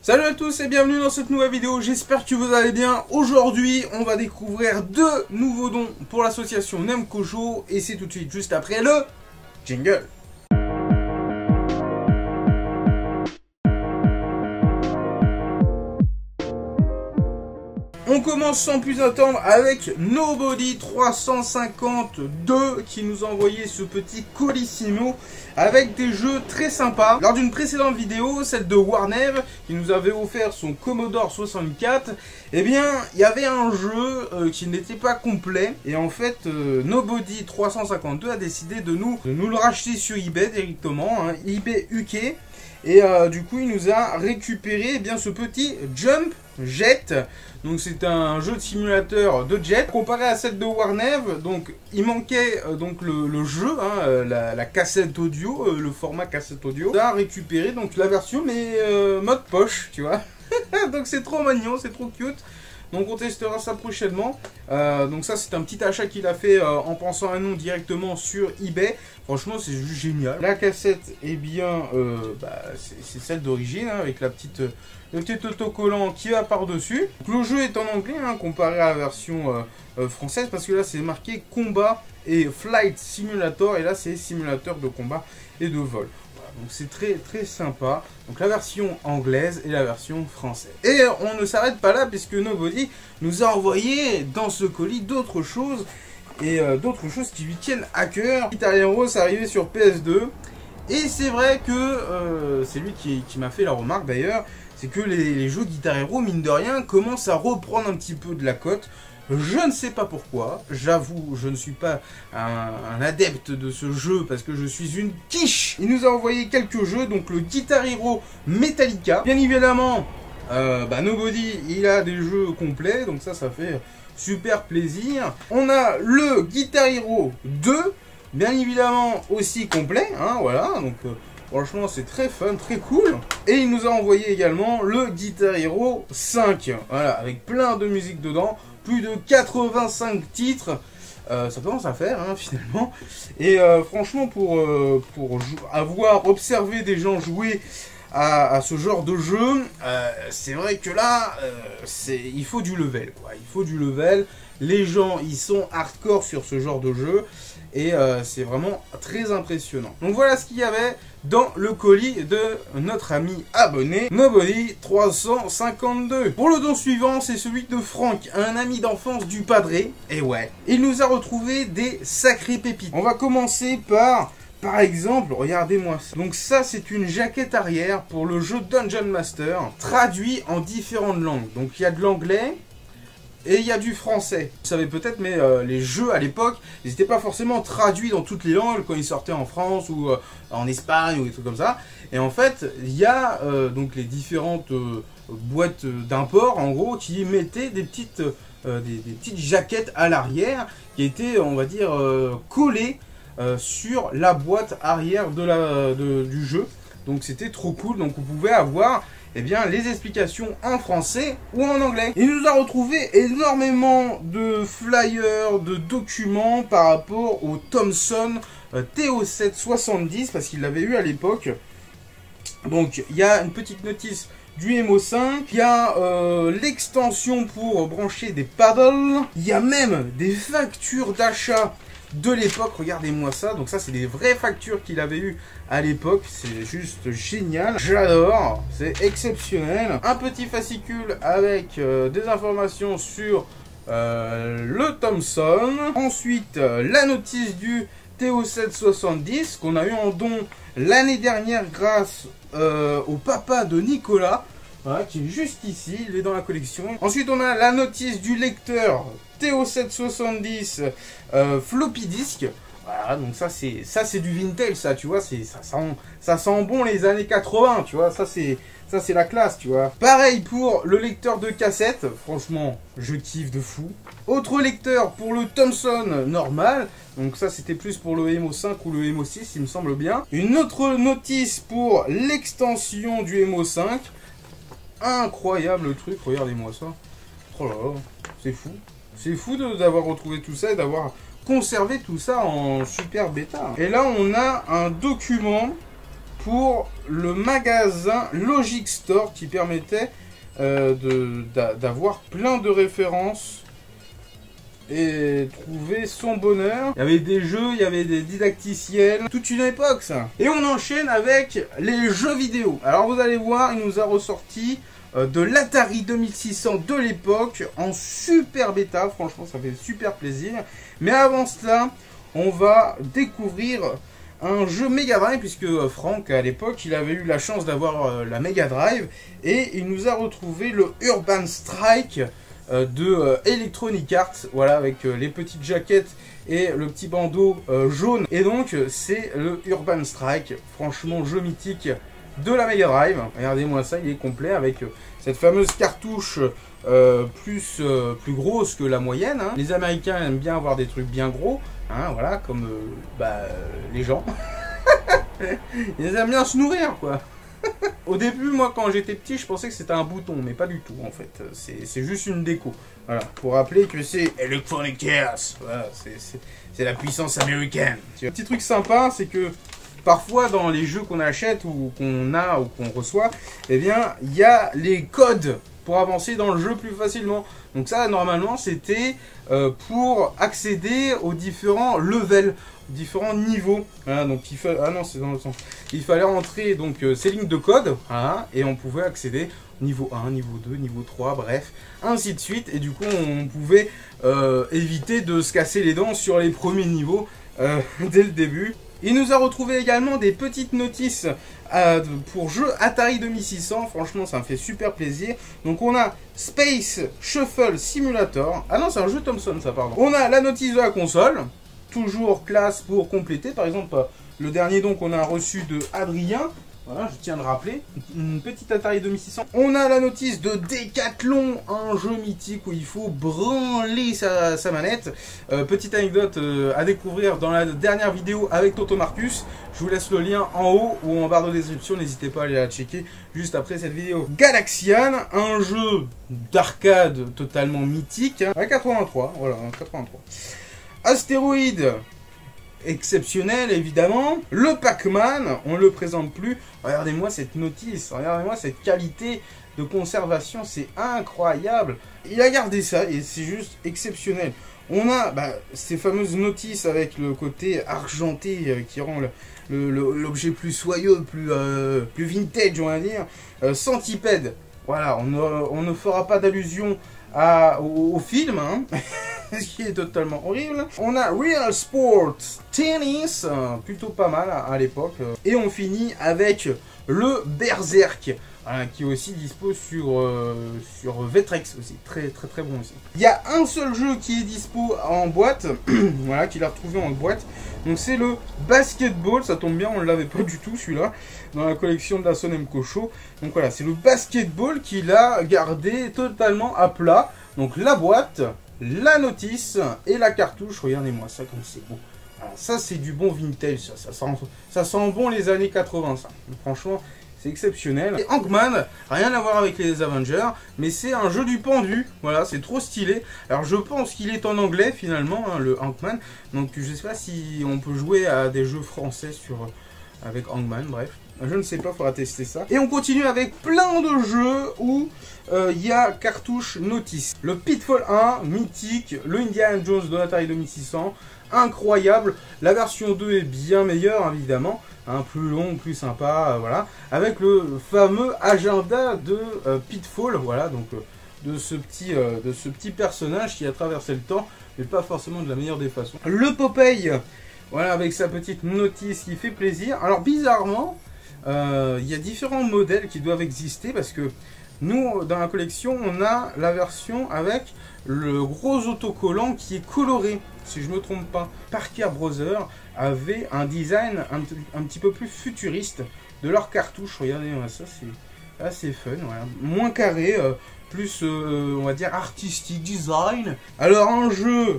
Salut à tous et bienvenue dans cette nouvelle vidéo, j'espère que vous allez bien. Aujourd'hui, on va découvrir deux nouveaux dons pour l'association Nemkojo et c'est tout de suite juste après le jingle. On commence sans plus attendre avec Nobody 352 qui nous a envoyé ce petit colissimo avec des jeux très sympas. Lors d'une précédente vidéo, celle de Warner qui nous avait offert son Commodore 64, eh bien il y avait un jeu qui n'était pas complet et en fait Nobody 352 a décidé de nous le racheter sur eBay directement, hein, eBay UK. Et du coup il nous a récupéré bien ce petit Jump Jet. Donc c'est un jeu de simulateur de jet. Comparé à celle de Warner, donc il manquait donc le jeu, hein, la cassette audio, le format cassette audio. On a récupéré donc la version mais mode poche, tu vois. Donc c'est trop mignon, c'est trop cute. Donc on testera ça prochainement. Donc ça c'est un petit achat qu'il a fait en pensant à nous directement sur eBay. Franchement c'est juste génial. La cassette est bien, c'est celle d'origine hein, avec le petit autocollant qui va par dessus. Le jeu est en anglais hein, comparé à la version française parce que là c'est marqué combat et flight simulator et là c'est simulateur de combat et de vol. Donc c'est très très sympa. Donc la version anglaise et la version française. Et on ne s'arrête pas là puisque Nobody nous a envoyé dans ce colis d'autres choses. Et d'autres choses qui lui tiennent à cœur. Guitar Hero c'est arrivé sur PS2. Et c'est vrai que c'est lui qui m'a fait la remarque d'ailleurs. C'est que les jeux Guitar Hero mine de rien commencent à reprendre un petit peu de la cote. Je ne sais pas pourquoi, j'avoue, je ne suis pas un adepte de ce jeu parce que je suis une quiche. Il nous a envoyé quelques jeux, donc le Guitar Hero Metallica. Bien évidemment, Nobody, il a des jeux complets, donc ça fait super plaisir. On a le Guitar Hero 2, bien évidemment aussi complet, hein, voilà, donc... franchement, c'est très fun, très cool. Et il nous a envoyé également le Guitar Hero 5. Voilà, avec plein de musique dedans. Plus de 85 titres. Ça commence à faire, hein, finalement. Et franchement, pour avoir observé des gens jouer à ce genre de jeu, c'est vrai que là, il faut du level, quoi. Il faut du level. Les gens, ils sont hardcore sur ce genre de jeu. Et c'est vraiment très impressionnant. Donc voilà ce qu'il y avait dans le colis de notre ami abonné Nobody 352. Pour le don suivant, c'est celui de Franck, un ami d'enfance du padré. Et ouais, il nous a retrouvé des sacrées pépites. On va commencer par exemple, regardez-moi ça. Donc ça, c'est une jaquette arrière pour le jeu Dungeon Master, traduit en différentes langues. Donc il y a de l'anglais. Et il y a du français. Vous savez peut-être, mais les jeux à l'époque, ils n'étaient pas forcément traduits dans toutes les langues quand ils sortaient en France ou en Espagne ou des trucs comme ça. Et en fait, il y a donc les différentes boîtes d'import, en gros, qui mettaient des petites jaquettes à l'arrière qui étaient, on va dire, collées sur la boîte arrière du jeu. Donc c'était trop cool. Donc vous pouvez avoir... eh bien, les explications en français ou en anglais. Il nous a retrouvé énormément de flyers, de documents par rapport au Thomson TO770 parce qu'il l'avait eu à l'époque. Donc, il y a une petite notice du MO5, il y a l'extension pour brancher des paddles, il y a même des factures d'achat de l'époque, regardez-moi ça, donc ça c'est des vraies factures qu'il avait eu à l'époque, c'est juste génial, j'adore, c'est exceptionnel. Un petit fascicule avec des informations sur le Thomson, ensuite la notice du TO770 qu'on a eu en don l'année dernière grâce au papa de Nicolas. Voilà, qui est juste ici, il est dans la collection. Ensuite, on a la notice du lecteur TO770 floppy disk. Voilà, donc ça c'est du vintage, ça, tu vois, ça sent bon les années 80, tu vois, ça c'est la classe, tu vois. Pareil pour le lecteur de cassette, franchement, je kiffe de fou. Autre lecteur pour le Thomson normal, donc ça c'était plus pour le MO5 ou le MO6, il me semble bien. Une autre notice pour l'extension du MO5. Incroyable le truc, regardez-moi ça. Oh là là, c'est fou. C'est fou d'avoir retrouvé tout ça et d'avoir conservé tout ça en super bêta. Et là, on a un document pour le magasin Logic Store qui permettait d'avoir plein de références et trouver son bonheur. Il y avait des jeux, il y avait des didacticiels, toute une époque ça. Et on enchaîne avec les jeux vidéo. Alors vous allez voir, il nous a ressorti de l'Atari 2600 de l'époque en super bêta. Franchement ça fait super plaisir. Mais avant cela, on va découvrir un jeu Mega Drive, puisque Franck à l'époque il avait eu la chance d'avoir la Mega Drive, et il nous a retrouvé le Urban Strike de Electronic Arts, voilà, avec les petites jaquettes et le petit bandeau jaune. Et donc c'est le Urban Strike, franchement jeu mythique de la Mega Drive. Regardez-moi ça, il est complet avec cette fameuse cartouche plus grosse que la moyenne, hein. Les Américains aiment bien avoir des trucs bien gros, hein, voilà, comme les gens. Ils aiment bien se nourrir, quoi. Au début, moi, quand j'étais petit, je pensais que c'était un bouton, mais pas du tout, en fait. C'est juste une déco. Voilà, pour rappeler que c'est Electronic Arts. Voilà, c'est la puissance américaine. Un petit truc sympa, c'est que parfois, dans les jeux qu'on achète ou qu'on a ou qu'on reçoit, eh bien, il y a les codes pour avancer dans le jeu plus facilement. Donc ça, normalement, c'était pour accéder aux différents levels, aux différents niveaux. Voilà, donc il fallait... Ah non, c'est dans le sens. Il fallait rentrer donc ces lignes de code, voilà, et on pouvait accéder au niveau 1, niveau 2, niveau 3, bref, ainsi de suite. Et du coup, on pouvait éviter de se casser les dents sur les premiers niveaux dès le début. Il nous a retrouvé également des petites notices pour jeux Atari 2600. Franchement, ça me fait super plaisir. Donc, on a Space Shuffle Simulator. Ah non, c'est un jeu Thomson, ça, pardon. On a la notice de la console. Toujours classe pour compléter. Par exemple, le dernier, donc, on a reçu de Adrien. Voilà, je tiens à le rappeler. Une petite Atari 2600. On a la notice de Decathlon, un jeu mythique où il faut branler sa manette. Petite anecdote à découvrir dans la dernière vidéo avec Toto Marcus. Je vous laisse le lien en haut ou en barre de description. N'hésitez pas à aller la checker juste après cette vidéo. Galaxian, un jeu d'arcade totalement mythique. Hein, à 83, voilà, 83. Astéroïde. Exceptionnel évidemment. Le Pac-Man, on le présente plus. Regardez-moi cette notice, regardez-moi cette qualité de conservation, c'est incroyable. Il a gardé ça et c'est juste exceptionnel. On a ces fameuses notices avec le côté argenté qui rend l'objet plus soyeux, plus vintage, on va dire. Centipède, voilà, on ne fera pas d'allusion au film, hein. Ce qui est totalement horrible. On a Real Sport Tennis, plutôt pas mal à l'époque. Et on finit avec le Berserk, qui est aussi dispo sur Vectrex aussi, très bon aussi. Il y a un seul jeu qui est dispo en boîte, voilà, qu'il a retrouvé en boîte. Donc c'est le basketball, ça tombe bien, on ne l'avait pas du tout celui-là, dans la collection de la Sonemco Show. Donc voilà, c'est le basketball qu'il a gardé totalement à plat. Donc la boîte, la notice et la cartouche, regardez-moi ça comme c'est beau. Alors, ça c'est du bon vintage, ça sent bon les années 80 ça. Donc, franchement, c'est exceptionnel. Et Hangman, rien à voir avec les Avengers, mais c'est un jeu du pendu. Voilà, c'est trop stylé. Alors je pense qu'il est en anglais finalement, hein, le Hangman. Donc je sais pas si on peut jouer à des jeux français avec Hangman, bref. Je ne sais pas, il faudra tester ça. Et on continue avec plein de jeux où il y a cartouche notice. Le Pitfall 1, mythique. Le Indiana Jones de l'Atari 2600, incroyable. La version 2 est bien meilleure, évidemment. Hein, plus long, plus sympa, voilà. Avec le fameux agenda de Pitfall, voilà, donc de ce petit personnage qui a traversé le temps, mais pas forcément de la meilleure des façons. Le Popeye, voilà, avec sa petite notice qui fait plaisir. Alors bizarrement, il y a différents modèles qui doivent exister parce que nous, dans la collection, on a la version avec le gros autocollant qui est coloré, si je ne me trompe pas. Parker Brothers avait un design un petit peu plus futuriste de leur cartouche. Regardez, ça c'est assez fun, voilà. Moins carré, plus, on va dire, artistique, design. Alors, un jeu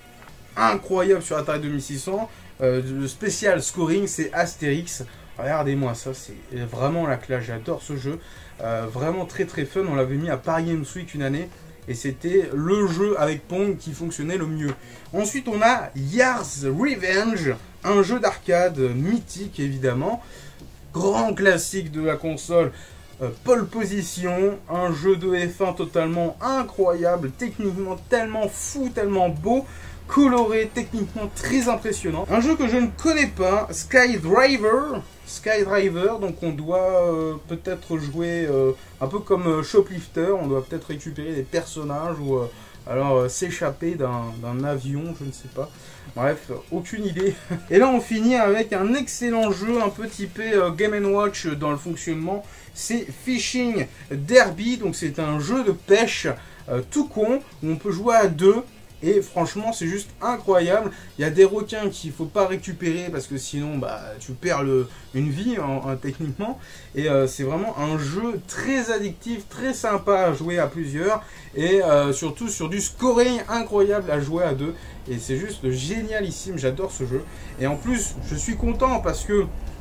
incroyable sur Atari 2600, le spécial scoring, c'est Astérix. Regardez-moi ça, c'est vraiment la classe, j'adore ce jeu. Vraiment très fun, on l'avait mis à Paris Games Week une année. Et c'était le jeu avec Pong qui fonctionnait le mieux. Ensuite, on a Yars Revenge, un jeu d'arcade mythique évidemment. grand classique de la console, Pole Position, un jeu de F1 totalement incroyable, techniquement tellement fou, tellement beau, coloré, techniquement très impressionnant. Un jeu que je ne connais pas, Skydriver, donc on doit peut-être jouer un peu comme Shoplifter, on doit peut-être récupérer des personnages ou alors s'échapper d'un avion, je ne sais pas. Bref, aucune idée. Et là on finit avec un excellent jeu un peu typé Game & Watch dans le fonctionnement. C'est Fishing Derby, donc c'est un jeu de pêche tout con où on peut jouer à deux. Et franchement c'est juste incroyable. Il y a des requins qu'il ne faut pas récupérer parce que sinon bah, tu perds une vie techniquement. Et c'est vraiment un jeu très addictif, très sympa à jouer à plusieurs. Et surtout sur du scoring incroyable à jouer à deux. Et c'est juste génialissime, j'adore ce jeu. Et en plus je suis content parce que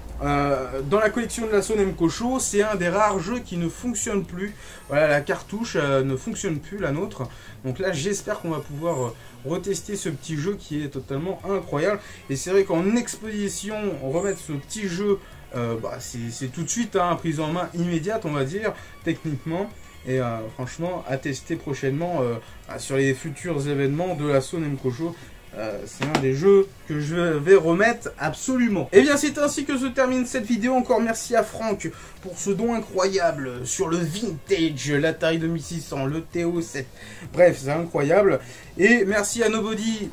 dans la collection de la Namco Show, c'est un des rares jeux qui ne fonctionne plus. Voilà, la cartouche ne fonctionne plus, la nôtre. Donc là, j'espère qu'on va pouvoir retester ce petit jeu qui est totalement incroyable. Et c'est vrai qu'en exposition, remettre ce petit jeu, c'est tout de suite prise en main immédiate, on va dire, techniquement. Et franchement, à tester prochainement sur les futurs événements de la Namco Show. C'est un des jeux que je vais remettre absolument. Et bien c'est ainsi que se termine cette vidéo. Encore merci à Franck pour ce don incroyable sur le vintage, l'Atari 2600, le TO7. Bref, c'est incroyable. Et merci à Nobody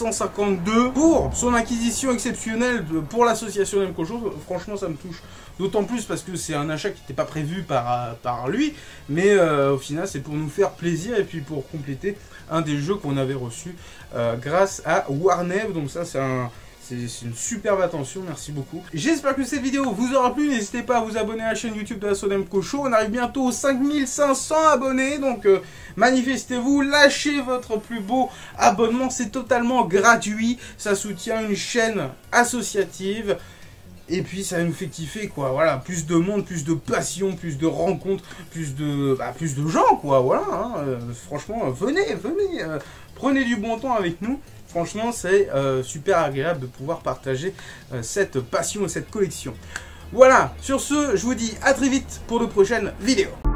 352 pour son acquisition exceptionnelle pour l'association Namco Show. Franchement ça me touche d'autant plus parce que c'est un achat qui n'était pas prévu par lui. Mais au final c'est pour nous faire plaisir et puis pour compléter un des jeux qu'on avait reçu grâce à Warnev. Donc ça c'est une superbe attention, merci beaucoup. J'espère que cette vidéo vous aura plu. N'hésitez pas à vous abonner à la chaîne YouTube de la Namco Show. On arrive bientôt aux 5500 abonnés. Donc manifestez-vous, lâchez votre plus beau abonnement. C'est totalement gratuit. Ça soutient une chaîne associative. Et puis ça nous fait kiffer quoi, voilà, plus de monde, plus de passion, plus de rencontres, plus de gens quoi, voilà, franchement, venez, prenez du bon temps avec nous, franchement c'est super agréable de pouvoir partager cette passion et cette collection. Voilà, sur ce, je vous dis à très vite pour de prochaines vidéos.